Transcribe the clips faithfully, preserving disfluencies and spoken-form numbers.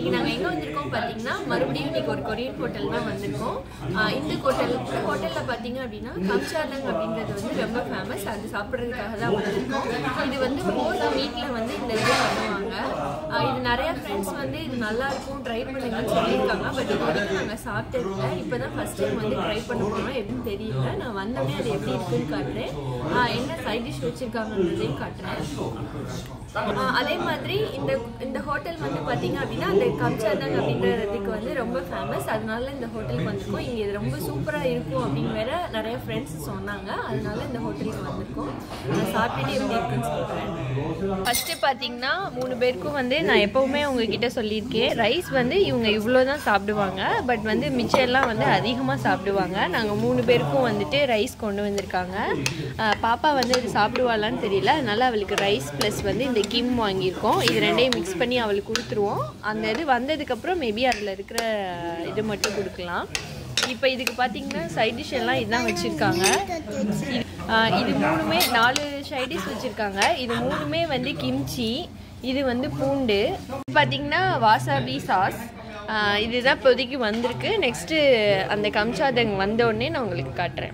இன்னைக்கு நாங்கள் எங்கே வந்திருக்கோம் பார்த்தீங்கன்னா மறுபடியும் இன்னைக்கு ஒரு கொரியன் ஹோட்டல் தான் வந்திருக்கோம். இந்த ஹோட்டல் இந்த ஹோட்டலில் பார்த்தீங்க அப்படின்னா கம்ஜா தங் அப்படின்றது வந்து ரொம்ப ஃபேமஸ். அது சாப்பிட்றதுக்காக தான் வந்திருக்கோம். இது வந்து போர்க் மீட்டில் வந்து இந்த இது பண்ணுவாங்க. இது நிறையா ஃப்ரெண்ட்ஸ் வந்து இது நல்லா இருக்கும் ட்ரை பண்ணுங்கன்னு சொல்லியிருக்காங்க. பட் இது வரைக்கும் நாங்கள் சாப்பிட்டதில்லை. இப்போ தான் ஃபர்ஸ்ட் டைம் வந்து ட்ரை பண்ண போகிறோம். எப்படின்னு தெரியல. நான் வந்தோடனே அது எப்படி இருக்குன்னு காட்டுறேன். என்ன சைட் டிஷ் வச்சுருக்காங்கன்றதையும் காட்டுறேன். அதே மாதிரி இந்த இந்த ஹோட்டல் வந்து பார்த்தீங்க அப்படின்னா அந்த கம்ஜா தங் அப்படின்றதுக்கு வந்து ரொம்ப ஃபேமஸ். அதனால இந்த ஹோட்டலுக்கு வந்திருக்கோம். இங்கே இது ரொம்ப சூப்பராக இருக்கும் அப்படின்னு வேற நிறைய ஃப்ரெண்ட்ஸ் சொன்னாங்க. அதனால இந்த ஹோட்டலுக்கு வந்திருக்கோம். நான் சாப்பிட்டுட்டு எப்படி இருக்குன்னு சொல்கிறேன். ஃபஸ்ட்டு பார்த்தீங்கன்னா மூணு பேருக்கும் வந்து நான் எப்போவுமே உங்ககிட்ட சொல்லியிருக்கேன், ரைஸ் வந்து இவங்க இவ்வளோ தான் சாப்பிடுவாங்க. பட் வந்து மிச்சம் எல்லாம் வந்து அதிகமாக சாப்பிடுவாங்க. நாங்கள் மூணு பேருக்கும் வந்துட்டு ரைஸ் கொண்டு வந்திருக்காங்க. பாப்பா வந்து இது சாப்பிடுவாளான்னு தெரியல. அதனால அவளுக்கு ரைஸ் ப்ளஸ் வந்து இந்த கிம் வாங்கியிருக்கோம். இது ரெண்டையும் மிக்ஸ் பண்ணி அவளுக்கு கொடுத்துருவோம். அந்த இது வந்ததுக்கப்புறம் மேபி அதில் இருக்கிற இது மட்டும் கொடுக்கலாம். இப்போ இதுக்கு பார்த்தீங்கன்னா சைட் டிஷ் எல்லாம் இதுதான் வச்சுருக்காங்க. இது மூணுமே நாலு சைட் டிஷ் வச்சுருக்காங்க. இது மூணுமே வந்து கிம்ச்சி, இது வந்து பூண்டு, பார்த்தீங்கன்னா வாசாபி சாஸ். இதுதான் இப்போதைக்கு வந்திருக்கு. நெக்ஸ்ட்டு அந்த கம்ஜா தங் வந்தோடனே நான் உங்களுக்கு காட்டுறேன்.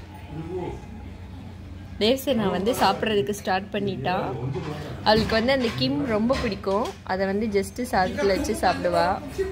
நேசை நான் வந்து சாப்பிட்றதுக்கு ஸ்டார்ட் பண்ணிட்டான். அவளுக்கு வந்து அந்த கிம் ரொம்ப பிடிக்கும். அதை வந்து ஜஸ்ட்டு சாதத்தில் வச்சு சாப்பிடுவா.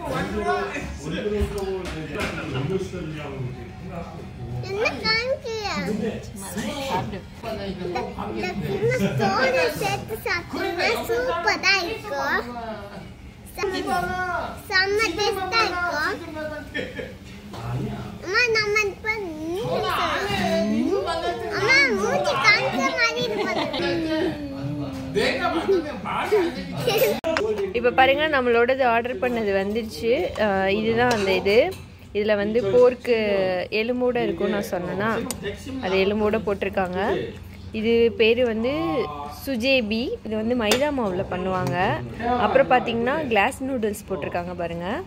இப்போ பாருங்க, நம்மளோடது ஆர்டர் பண்ணது வந்துருச்சு. இதுதான் அந்த இது. இதில் வந்து போர்க்கு எலும்போட இருக்கும் நான் சொன்னேன்னா, அது எலும்போட போட்டிருக்காங்க. இது பேர் வந்து சுஜேபி. இது வந்து மைதா மாவில் பண்ணுவாங்க. அப்புறம் பார்த்தீங்கன்னா கிளாஸ் நூடுல்ஸ் போட்டிருக்காங்க பாருங்கள்.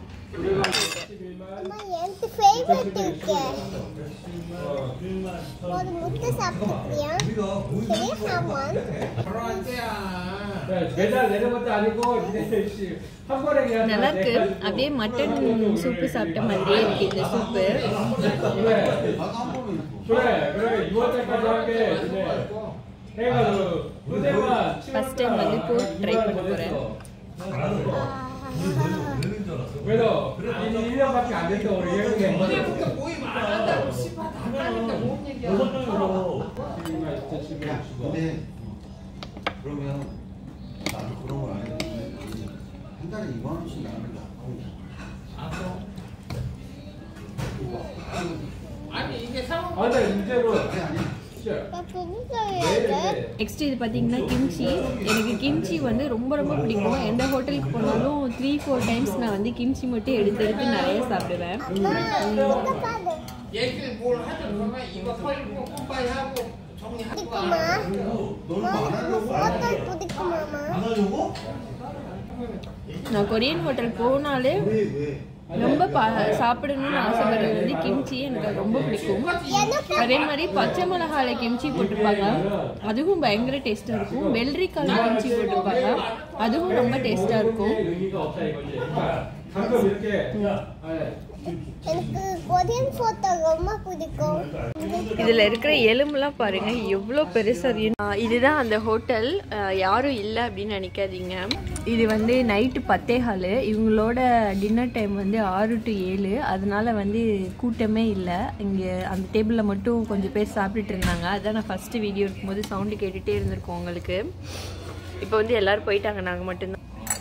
நல்லா இருக்கு. அப்படியே மட்டன் சூப்பு சாப்பிட்ட மாதிரியே இருக்கு இந்த சூப்பு. ஃபர்ஸ்ட் டைம் வந்து போர்க் ட்ரை பண்ண போறேன். நெக்ஸ்ட் இது பார்த்தீங்கன்னா கிம்ச்சி. எனக்கு கிம்ச்சி வந்து ரொம்ப ரொம்ப பிடிக்கும். எந்த ஹோட்டலுக்கு போனாலும் த்ரீ ஃபோர் டைம்ஸ் நான் வந்து கிம்ச்சி மட்டும் எடுத்து எடுத்து நிறைய சாப்பிடுவேன். நான் கொரியன் ஹோட்டல் போனாலே ரொம்ப பா சாப்பிடணும்னு ஆசைப்படுறது வந்து கிம்ச்சி. எனக்கு ரொம்ப பிடிக்கும். அதே மாதிரி பச்சை மிளகாயில் கிம்ச்சி போட்டிருப்பாங்க, அதுவும் பயங்கர டேஸ்ட்டாக இருக்கும். வெள்ளரிக்காயில் கிம்ச்சி போட்டிருப்பாங்க, அதுவும் ரொம்ப டேஸ்ட்டாக இருக்கும். இதில் இருக்கிற எலும்புலாம் பாருங்க எவ்வளோ பெருசாக. இதுதான் அந்த ஹோட்டல். யாரும் இல்லை அப்படின்னு நினைக்காதீங்க. இது வந்து நைட்டு பத்தே கால். இவங்களோட டின்னர் டைம் வந்து ஆறு டு ஏழு. அதனால வந்து கூட்டமே இல்லை. இங்கே அந்த டேபிளில் மட்டும் கொஞ்சம் பேர் சாப்பிட்டுட்டு இருந்தாங்க. அதான் நான் ஃபஸ்ட்டு வீடியோ இருக்கும்போது சவுண்டு கேட்டுகிட்டே இருந்திருக்கோம் உங்களுக்கு. இப்போ வந்து எல்லோரும் போயிட்டாங்க, நாங்கள் மட்டும்தான்.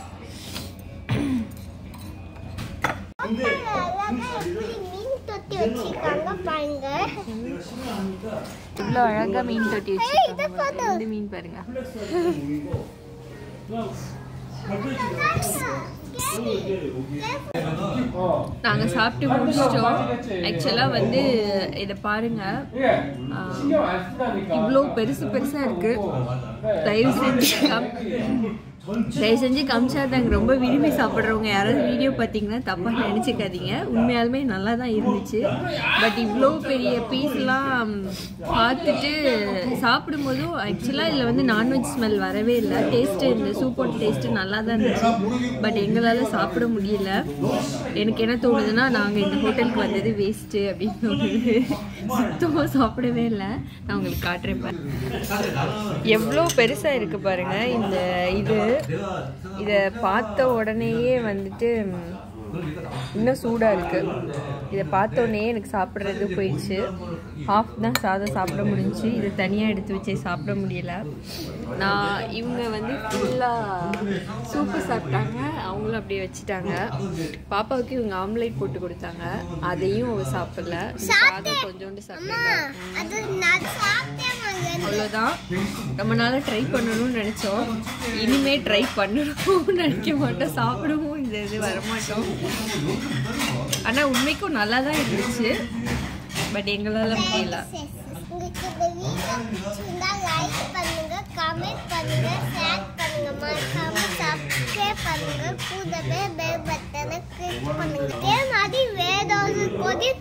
இவ்வளோ அழகா மீன் தொட்டி வச்சிருக்காங்க. மீன் பாருங்க. நாங்க சாப்பிட்டு முடிச்சிட்டோம். ஆக்சுவலா வந்து இதை பாருங்க, இவ்வளோ பெருசு பெருசா இருக்கு. தயவு செஞ்சு தயவு செஞ்சு கம்சா தாங்க ரொம்ப விரும்பி சாப்பிட்றவங்க யாராவது வீடியோ பார்த்தீங்கன்னா தப்பாக நினச்சிக்காதீங்க. உண்மையாலுமே நல்லா தான் இருந்துச்சு. பட் இவ்வளோ பெரிய பீஸ்லாம் பார்த்துட்டு சாப்பிடும்போதும் ஆக்சுவலாக இதில் வந்து நான்வெஜ் ஸ்மெல் வரவே இல்லை. டேஸ்ட்டு இந்த சூப்போட டேஸ்ட்டு நல்லா தான் இருந்துச்சு. பட் எங்களால் சாப்பிட முடியல. எனக்கு என்ன தோணுதுன்னா நாங்கள் இந்த ஹோட்டலுக்கு வந்தது வேஸ்ட்டு அப்படின்னு தோணுது. சுத்தமாக சாப்பிடவே இல்லை. நான் உங்களுக்கு காட்டுறேன். எவ்வளோ பெருசாக இருக்குது பாருங்கள் இந்த இது. இதை பார்த்த உடனேயே வந்துட்டு இன்னும் சூடாக இருக்குது. இதை பார்த்த உடனே எனக்கு சாப்பிட்றது போயிடுச்சு. ஹாஃப் தான் சாதம் சாப்பிட முடிஞ்சிச்சு. இதை தனியாக எடுத்து வச்சே சாப்பிட முடியல. நான் இவங்க வந்து ஃபுல்லாக சூப்பு சாப்பிட்டாங்க. அவங்களும் அப்படியே வச்சுட்டாங்க. பாப்பாவுக்கு இவங்க ஆம்லேட் போட்டு கொடுத்தாங்க. அதையும் அவ சாப்பிடல. சாதம் கொஞ்சோண்டு சாப்பிட்டாங்க. அவ்வளோதான். ரொம்ப நாளாக ட்ரை பண்ணணும்னு நினச்சோம். இனிமே ட்ரை பண்ணணும்னு நினைக்க மாட்டோம். சாப்பிடவும் இந்த இது வரமாட்டோம். ஆனால் உண்மைக்கும் நல்லா தான் இருந்துச்சு. பட் எங்களால் முடியல.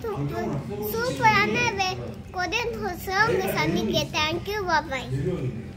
சூப்பரான கொரியன் ஹோஸ்ட் சந்திக்க தேங்க்யூ பாய்.